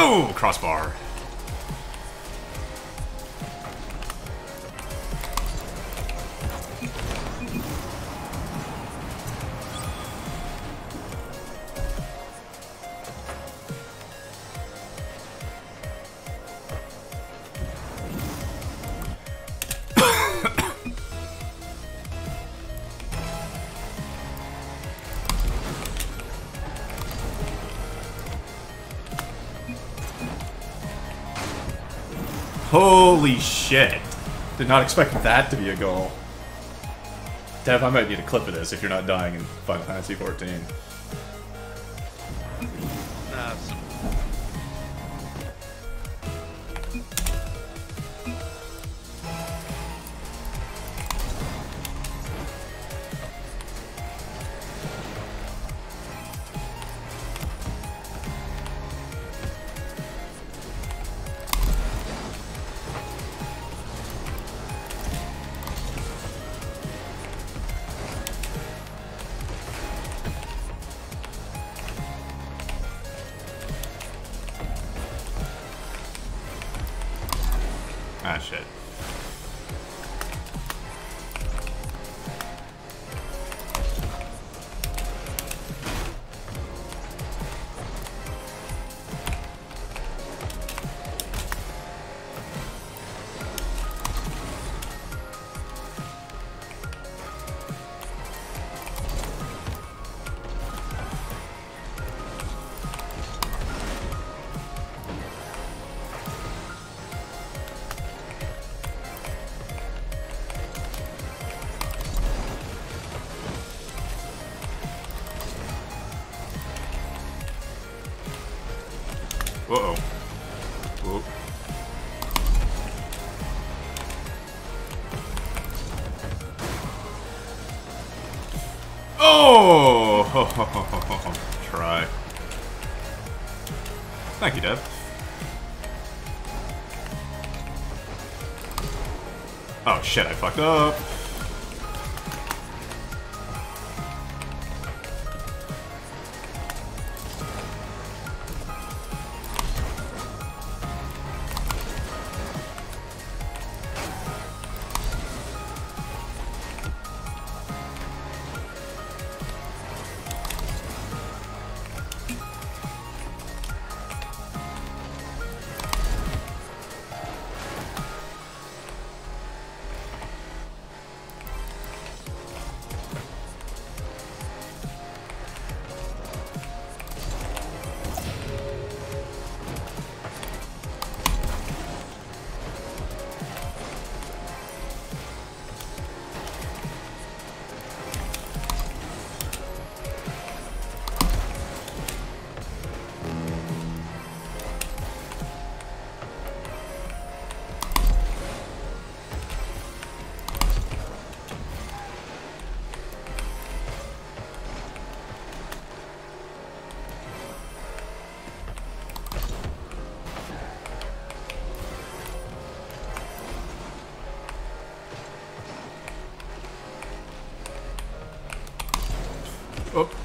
Boom! Crossbar. Holy shit. Did not expect that to be a goal. Dev, I might need a clip of this if you're not dying in Final Fantasy XIV. Nah, Ah, shit. Uh-oh. Whoop. Oh! Try. Thank you, Dev. Oh shit, I fucked up. Oh.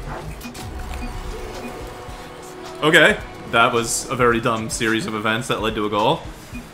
Okay, that was a very dumb series of events that led to a goal.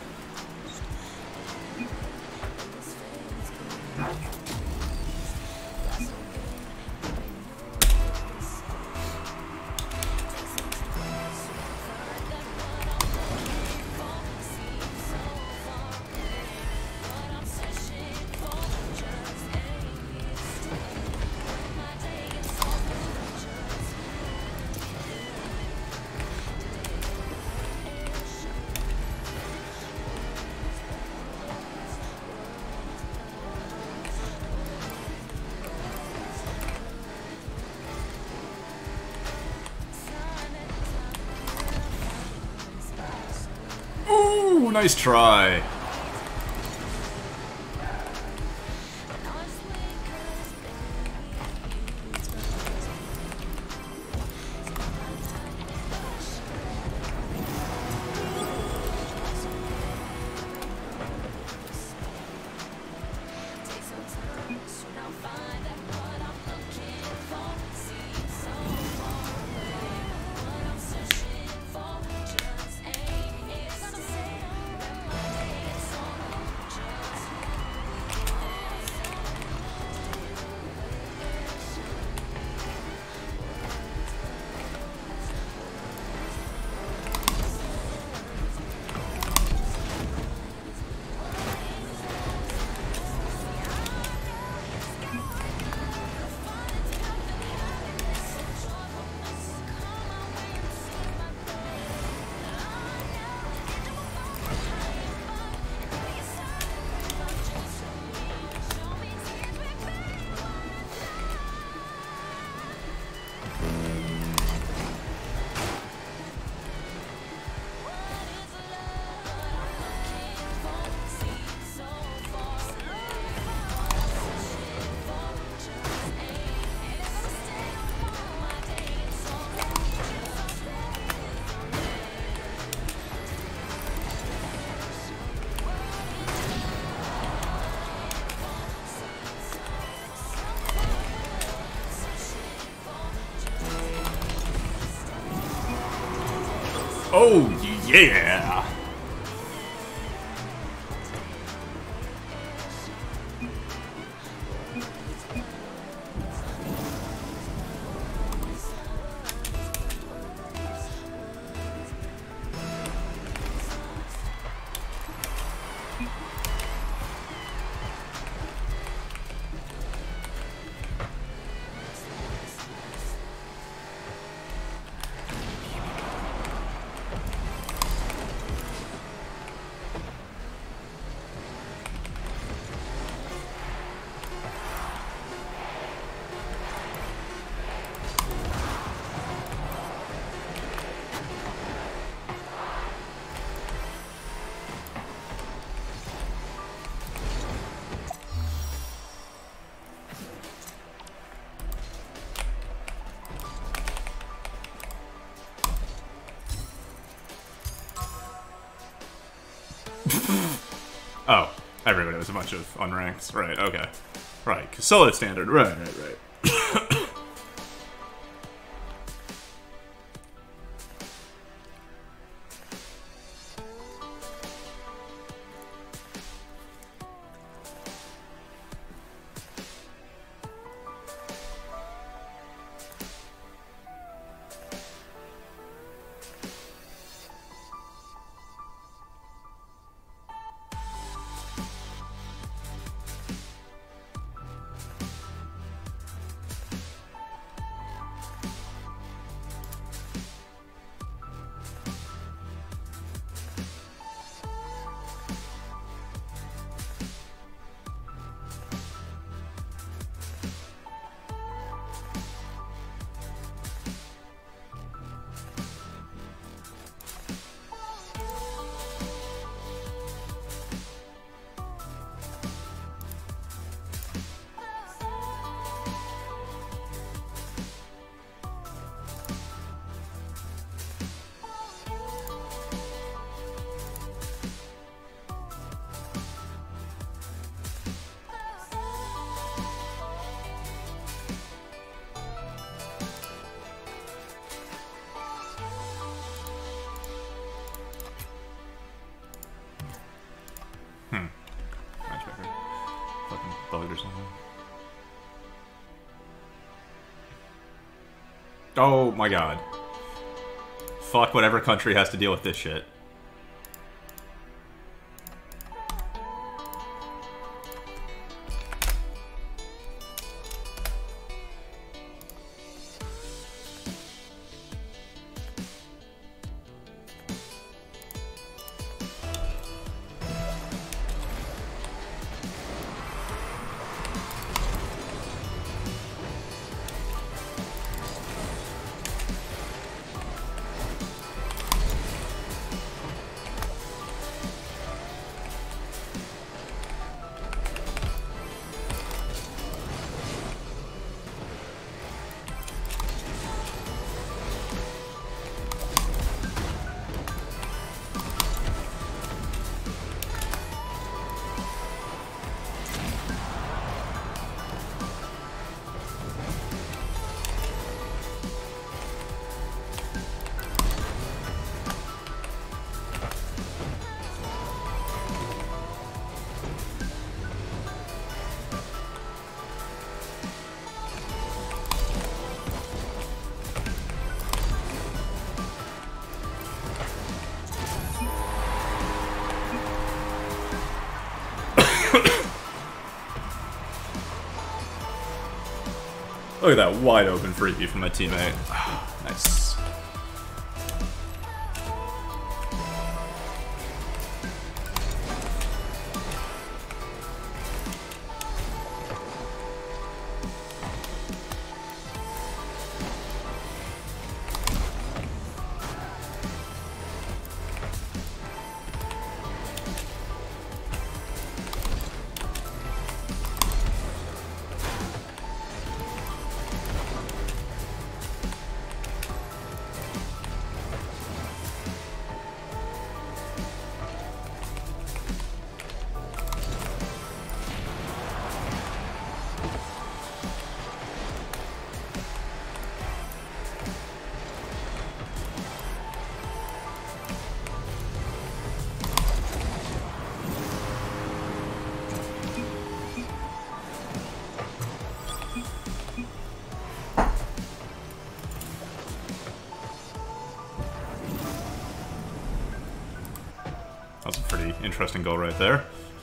Ooh, nice try. Oh, yeah! Oh, everybody was a bunch of unranked. Right, okay. Right, solid standard. Right. Oh my god. Fuck whatever country has to deal with this shit. Look at that wide open freebie from my teammate. Nice. That's a pretty interesting goal right there.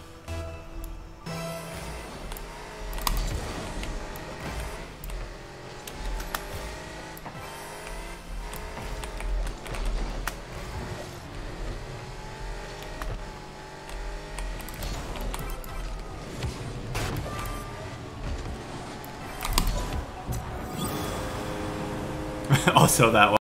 Also that one.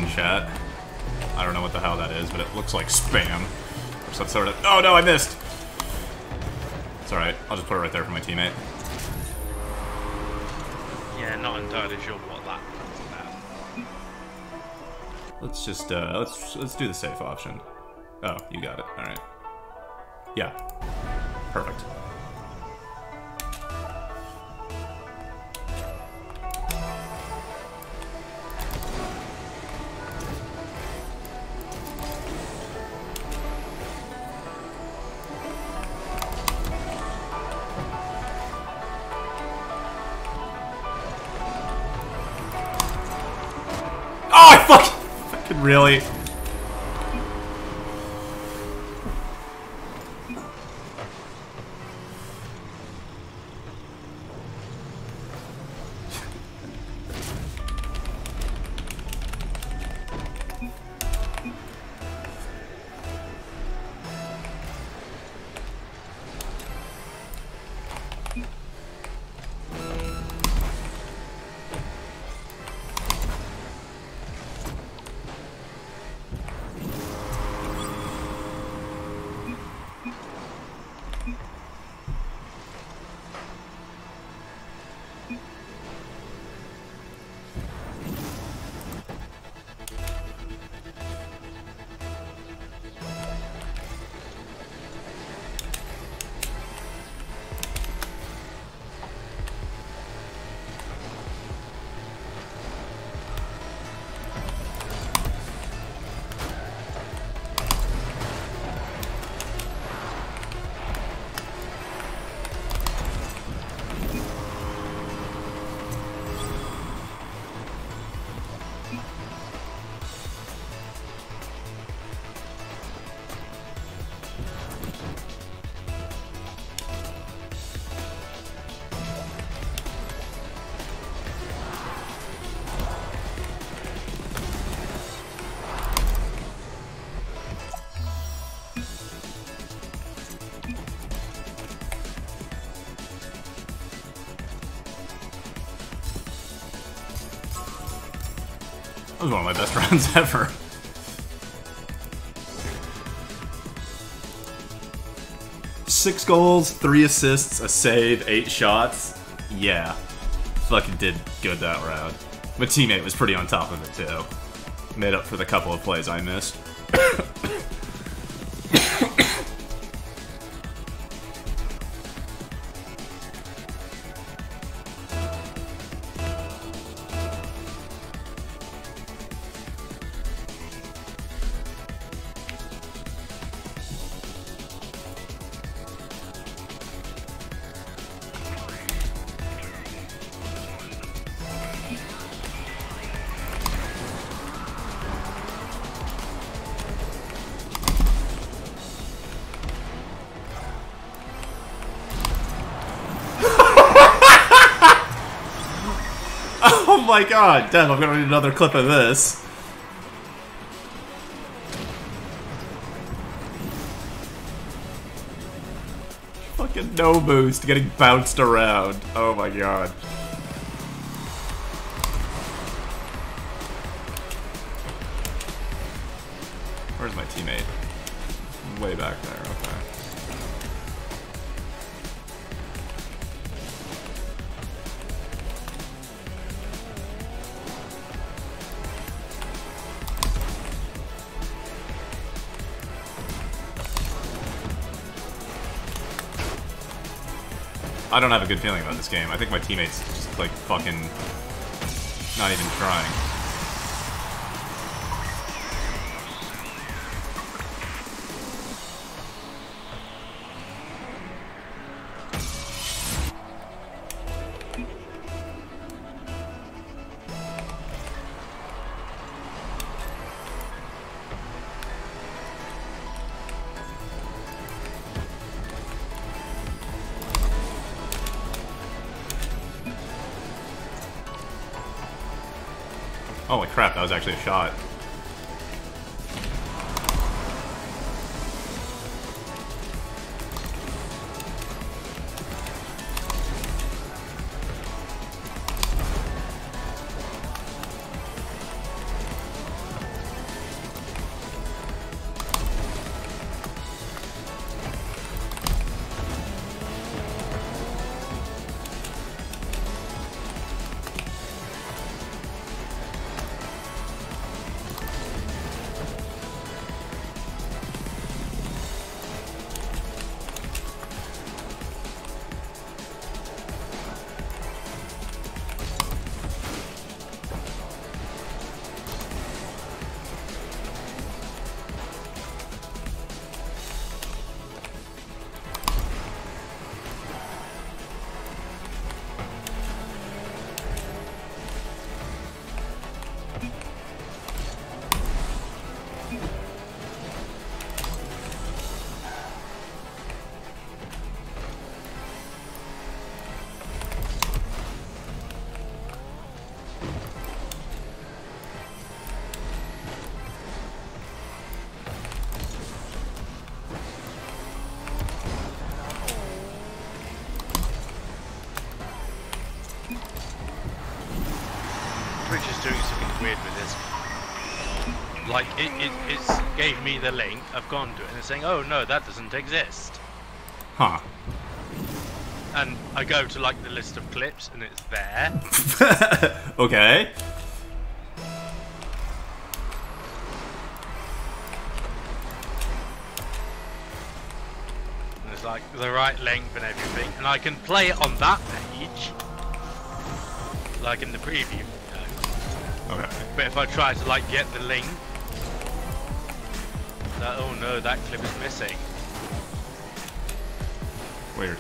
chat. I don't know what the hell that is, but it looks like spam. Or some sort of... Oh no, I missed! It's alright, I'll just put it right there for my teammate. Yeah, not entirely sure what that's about. Let's just, let's do the safe option. Oh, you got it, alright. Yeah. Perfect. Oh, I fucking really? That was one of my best rounds ever. Six goals, 3 assists, a save, 8 shots. Yeah. Fucking did good that round. My teammate was pretty on top of it too. Made up for the couple of plays I missed. Oh my god, damn, I'm gonna need another clip of this. Fucking no boost, getting bounced around. Oh my god. Where's my teammate? Way back there, okay. I don't have a good feeling about this game. I think my teammate's just, like, fucking not even trying. Holy crap, that was actually a shot. weird with this. Like, it's gave me the link, I've gone to it, and it's saying, oh no, that doesn't exist. Huh. And I go to, like, the list of clips, and it's there. Okay. And it's, like, the right length and everything. And I can play it on that page. Like in the preview. Okay. But if I try to, like, get the link, oh no, that clip is missing. Weird.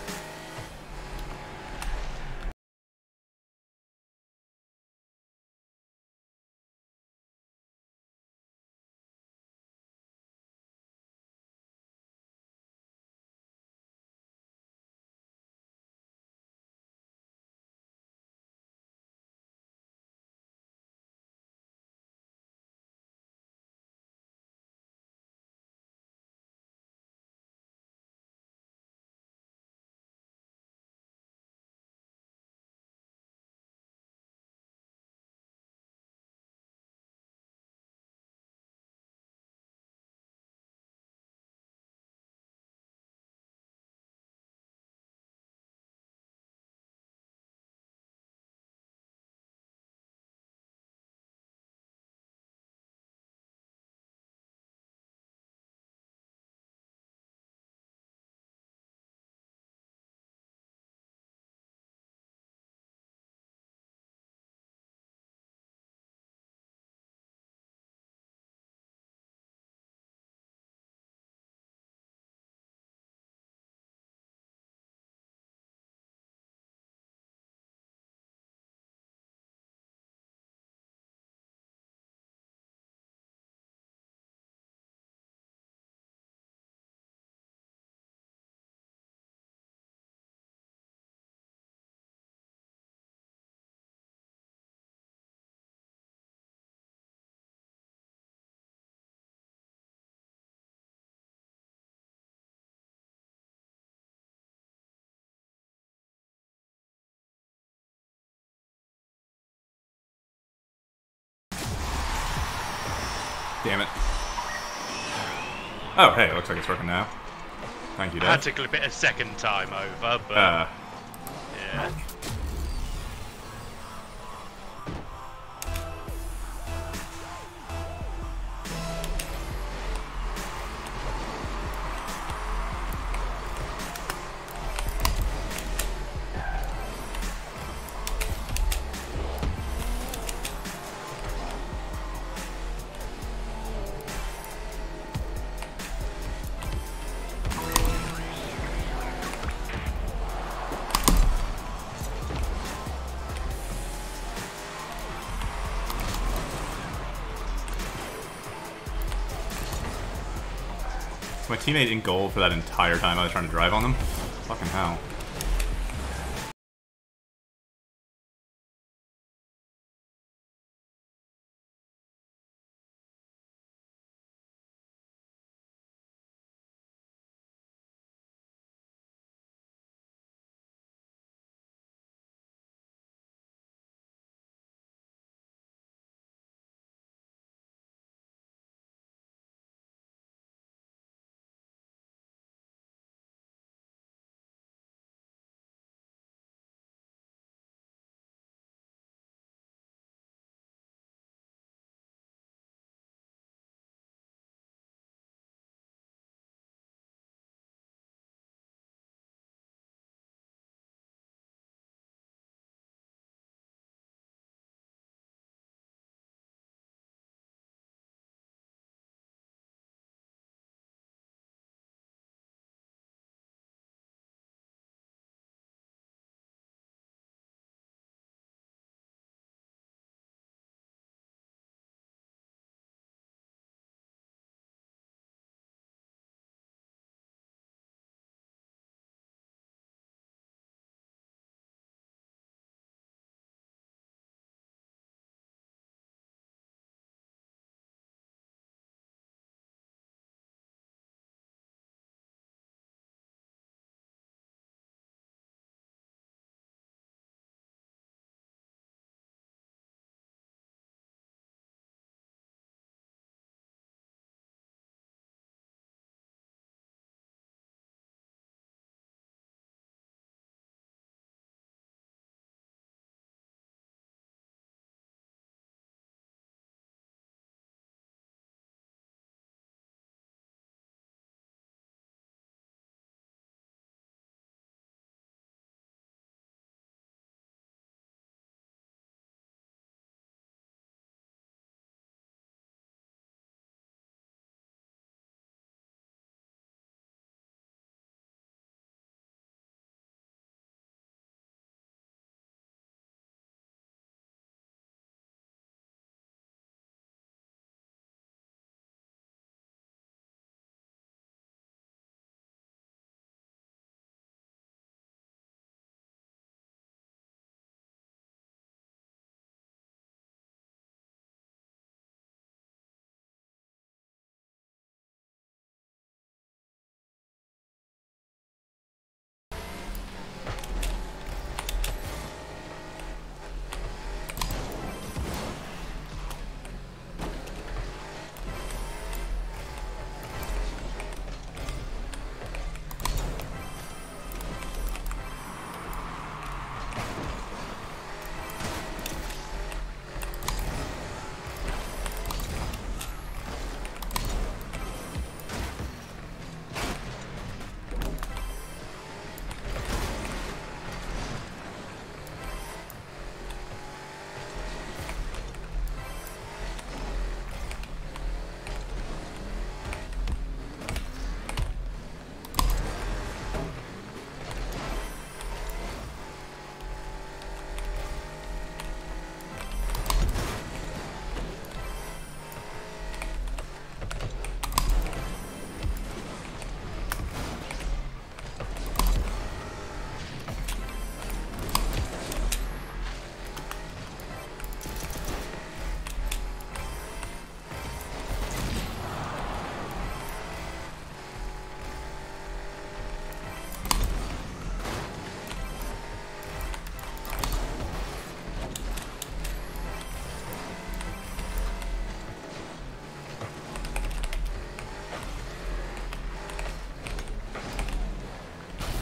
Damn it. Oh, hey, it looks like it's working now. Thank you, I had Dave. to clip it a second time over, but yeah. My teammate in goal for that entire time I was trying to drive on them. Fucking hell.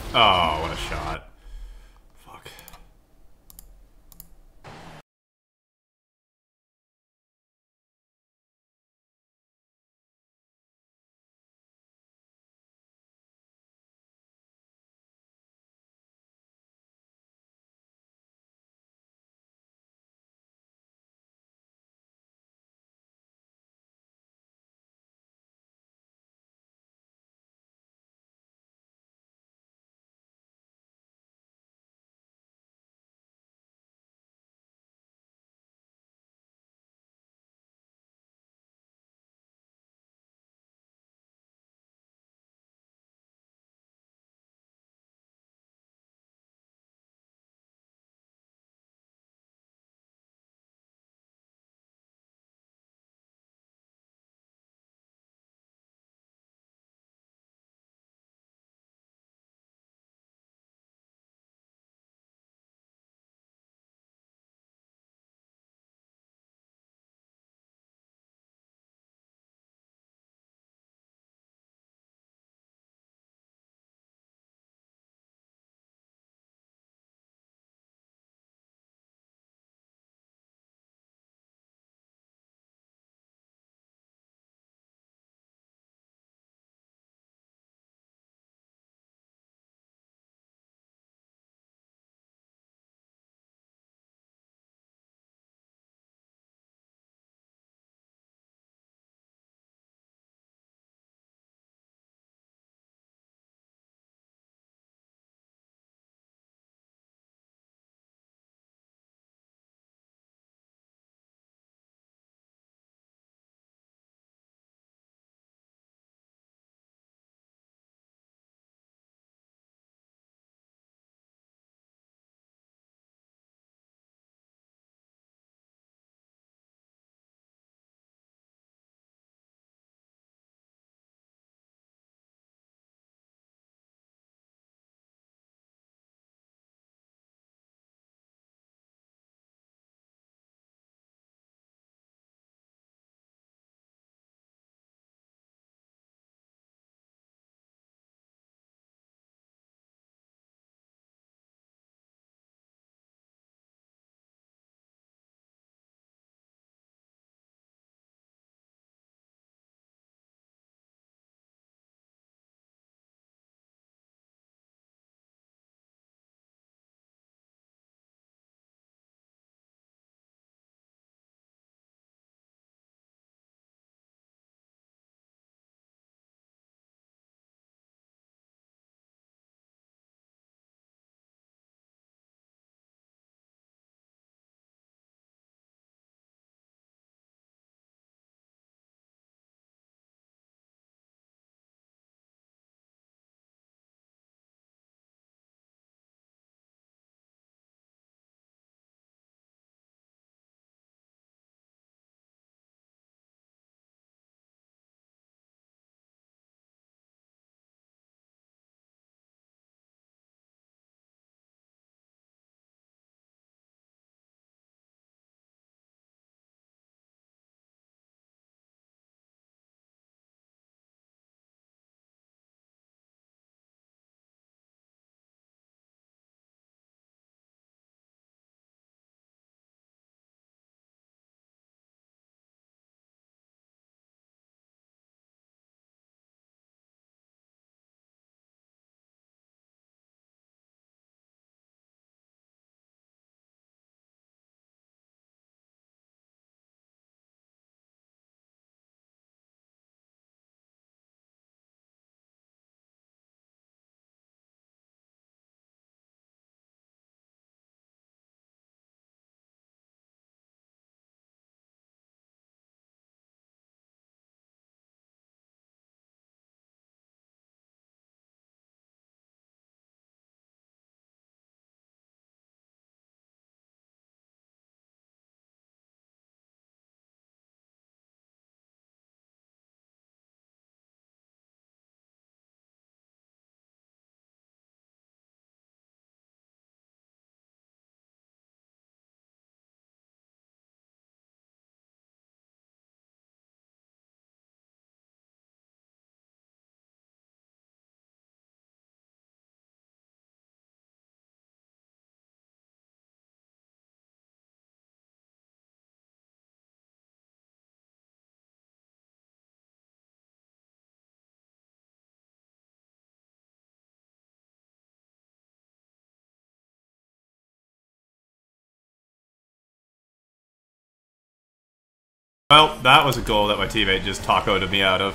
Oh, what a shot. Well, that was a goal that my teammate just tacoed me out of.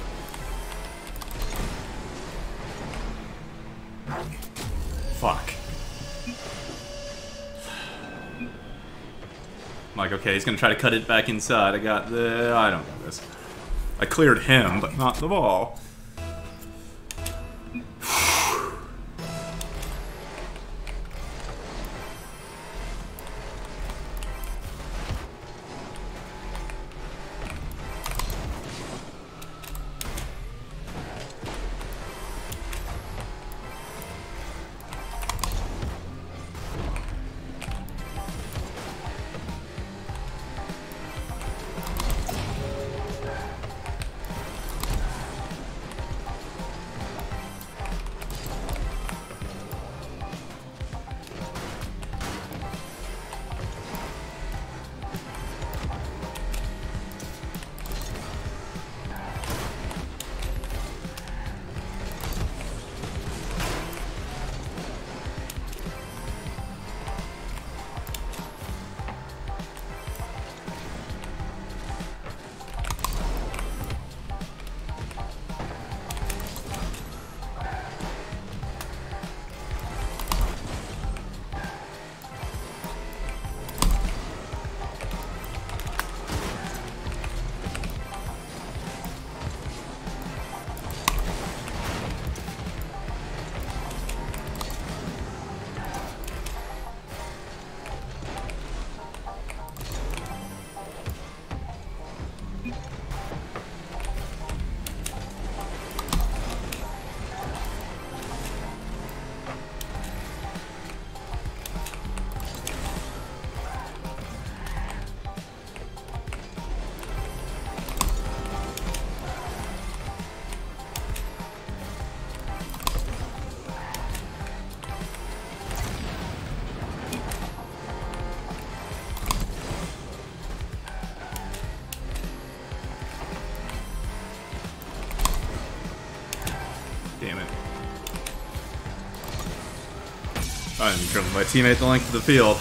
Fuck. I'm like, okay, he's gonna try to cut it back inside. I got the... I don't know this. I cleared him, but not the ball. Damn it. I'm dribbling my teammate the length of the field.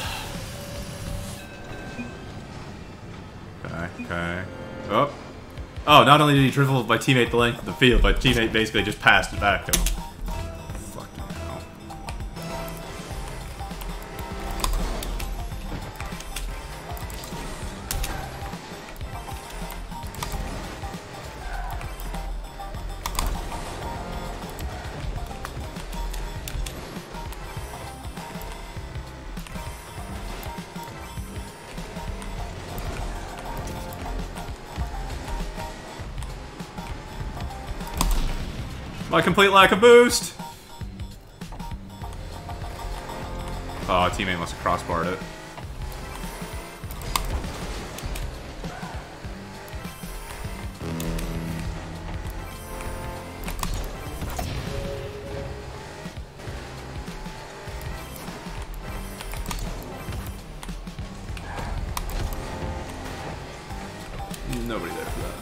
Okay, okay. Oh. Oh, not only did he dribble my teammate the length of the field, my teammate basically just passed it back to him. Fucking hell. My complete lack of boost! Oh, teammate must have crossbarred it. Nobody there for that.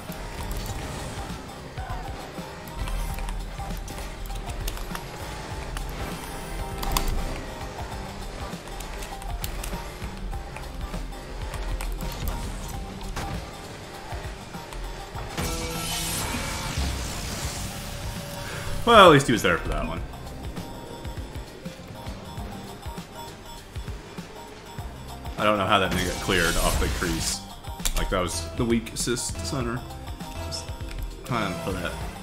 Well, at least he was there for that one. I don't know how that didn't get cleared off the crease. Like, that was the weak assist center. Just kind of for that.